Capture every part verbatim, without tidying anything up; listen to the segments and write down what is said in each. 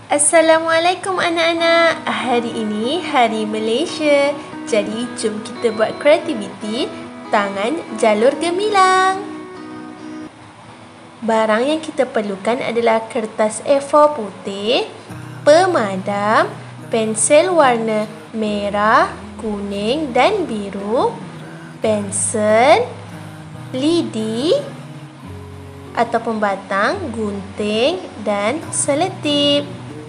Assalamualaikum anak-anak. Hari ini hari Malaysia. Jadi jom kita buat kreativiti tangan jalur gemilang. Barang yang kita perlukan adalah kertas A four putih, pemadam, pensel warna merah, kuning dan biru, pensel, lidi ataupun batang, gunting dan seletip.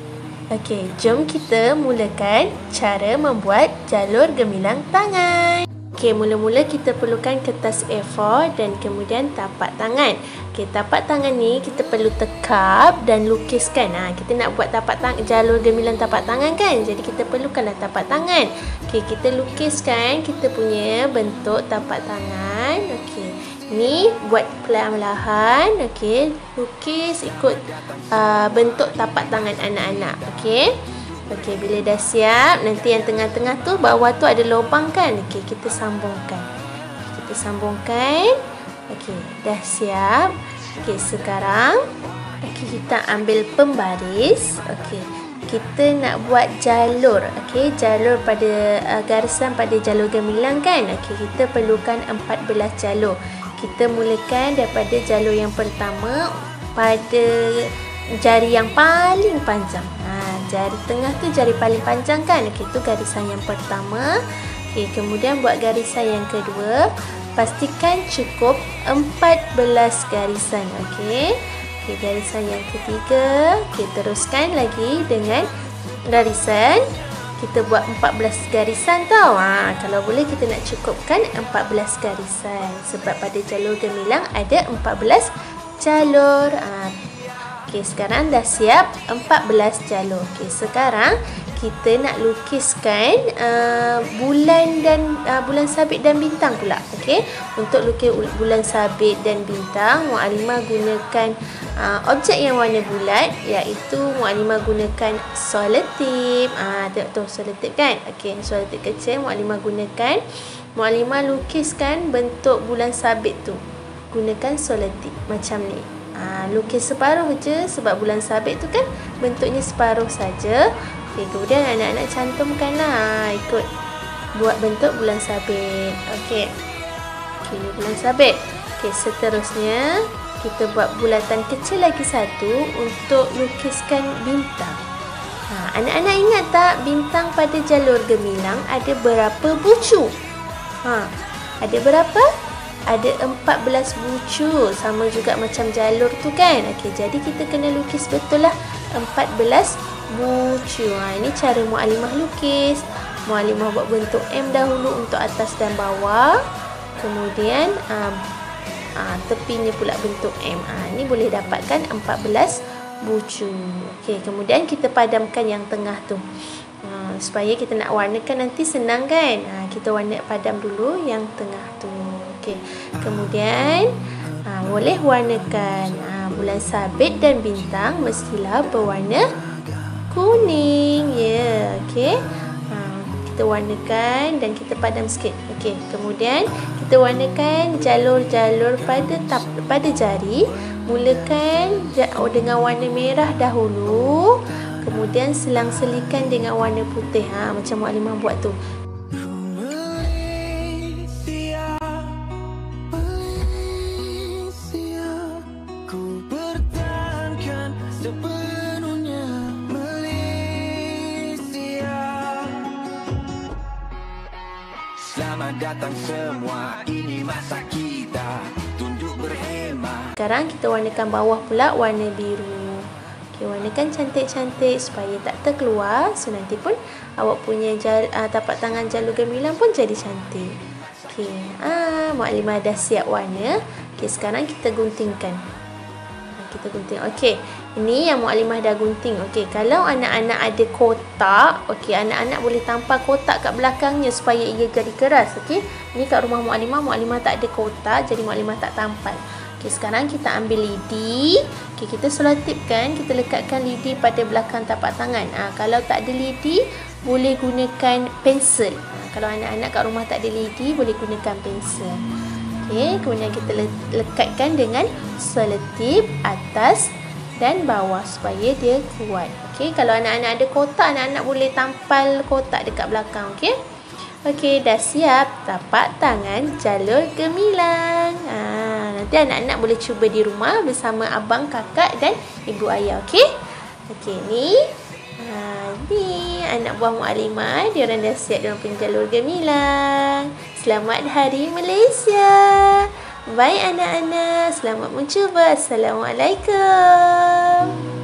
Okey, jom kita mulakan cara membuat jalur gemilang tangan. Okey, mula-mula kita perlukan kertas A four dan kemudian tapak tangan. Okey, tapak tangan ni kita perlu tekap dan lukiskan. Ha, kita nak buat tapak tangan, jalur gemilang tapak tangan kan? Jadi kita perlukanlah tapak tangan. Okey, kita lukiskan kita punya bentuk tapak tangan. Okey. Ni buat perlahan-lahan, okey, lukis ikut uh, bentuk tapak tangan anak-anak, okey. Okey, bila dah siap, nanti yang tengah-tengah tu, bawah tu ada lubang kan? Okey, kita sambungkan. Kita sambungkan. Okey, dah siap. Okey, sekarang okey, kita ambil pembaris. Okey, kita nak buat jalur, okey, jalur pada uh, garisan pada jalur gemilang kan? Okey, kita perlukan empat belas jalur. Kita mulakan daripada jalur yang pertama pada jari yang paling panjang. Ha, jari tengah tu jari paling panjang kan? Okey, itu garisan yang pertama. Okey, kemudian buat garisan yang kedua. Pastikan cukup empat belas garisan, okey. Okey, garisan yang ketiga. Okey, teruskan lagi dengan garisan. Kita buat empat belas garisan tau. Ha, kalau boleh kita nak cukupkan empat belas garisan. Sebab pada jalur gemilang ada empat belas jalur. Ha, Okey, sekarang dah siap empat belas jalur. Okey, sekarang kita nak lukiskan uh, bulan dan uh, bulan sabit dan bintang pula. Okey, untuk lukis bulan sabit dan bintang, Muallimah gunakan uh, objek yang warna bulat, iaitu Muallimah gunakan seletip. Ah, tengok tu seletip kan? Okey, seletip kecil Muallimah gunakan. Muallimah lukiskan bentuk bulan sabit tu. Gunakan seletip macam ni. Ha, lukis separuh je sebab bulan sabit tu kan bentuknya separuh saja. Okey, kemudian anak-anak cantumkanlah ha, ikut buat bentuk bulan sabit. Okey. Okey, bulan sabit. Okey, seterusnya kita buat bulatan kecil lagi satu untuk lukiskan bintang. Ha, anak-anak ingat tak bintang pada jalur gemilang ada berapa bucu? Ha, ada berapa? Ada empat belas bucu, sama juga macam jalur tu kan. Okey, jadi kita kena lukis betul lah empat belas bucu. Ha, ini cara Muallimah lukis. Muallimah buat bentuk M dahulu untuk atas dan bawah. Kemudian ha, ha, tepinya pula bentuk M. Ha, ini boleh dapatkan empat belas bucu. Okey, kemudian kita padamkan yang tengah tu. Ha, supaya kita nak warnakan nanti senang kan. Ha, kita warna padam dulu yang tengah tu. Okey, kemudian ha, boleh warnakan ha, bulan sabit dan bintang mestilah berwarna kuning. Ya, yeah, okey. Ha, kita warnakan dan kita padam sikit. Okey, kemudian kita warnakan jalur-jalur pada tap, pada jari. Mulakan dengan warna merah dahulu. Kemudian selang-selikan dengan warna putih. Ha, macam Muallimah buat tu. Selamat datang semua, ini masa kita tunduk berhemat. Sekarang kita warnakan bawah pula warna biru. Okey, warnakan cantik-cantik supaya tak terkeluar. So nanti pun awak punya jal, uh, tapak tangan jalur gemilang pun jadi cantik. Okey, ah, Muallimah dah siap warna. Okey, sekarang kita guntingkan. Kita gunting. Okey, ini yang Muallimah dah gunting. Okey, kalau anak-anak ada kotak, okey, anak-anak boleh tampal kotak kat belakangnya supaya ia jadi keras. Okey, ni kat rumah Muallimah, Muallimah tak ada kotak, jadi Muallimah tak tampal. Okey, sekarang kita ambil lidi. Okey, kita seletipkan, kita lekatkan lidi pada belakang tapak tangan. Ah, kalau tak ada lidi, boleh gunakan pensel. Ah, kalau anak-anak kat rumah tak ada lidi, boleh gunakan pensel. Okey, kemudian kita lekatkan dengan seletip atas dan bawah supaya dia kuat. Okey, kalau anak-anak ada kotak, anak-anak boleh tampal kotak dekat belakang. Okey. Okey, dah siap. Tapak tangan jalur gemilang. Ha, nanti anak-anak boleh cuba di rumah bersama abang, kakak dan ibu ayah. Okey. Okey, ni. Ha, ni anak buah Mukadimah, dia orang dah siap dalam jalur gemilang. Selamat Hari Malaysia. Baik anak-anak, selamat mencuba. Assalamualaikum.